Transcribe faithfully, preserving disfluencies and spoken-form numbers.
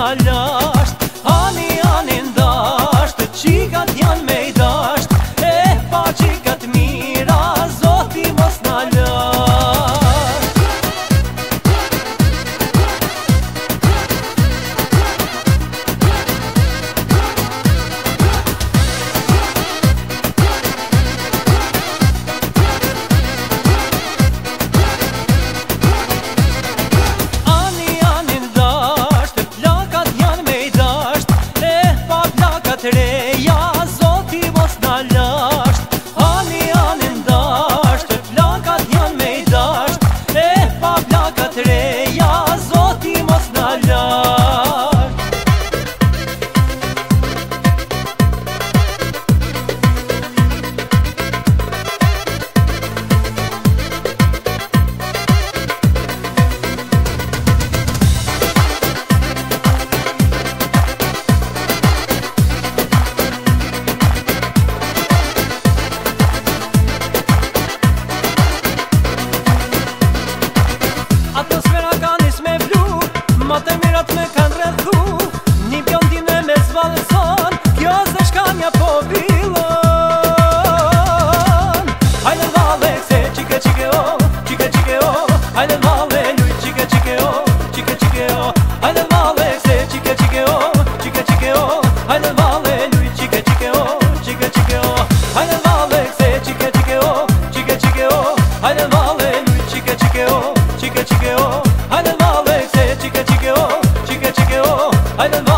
na lasht. Ani, ani ndasht, qikat janë me i dasht, e pa qikat mira, Zoti mos na lasht. Reja, Zoti mos na lasht. Ani, ani ndasht, plakat janë me i dasht, e pa plakat reja, Zoti mos na lasht. Atmosfera ka nis me blu, ma të mirat me kanë rrethu, një bjondine me zvalëson, kjo se shkanja po vilon. Hajde vale, se qike qike o, qike qike o, hajde vale, luj qike qike o, qike qike o, hajde vale, se qike qike o, qike qike o, hajde vale, luj qike qike o, qike qike o, hajde vale, se qike qike o, qike qike o, hajde vale, luj qike qike o, qike qike o, hajde vale, se qike qike o, qike qike o, hajde vale.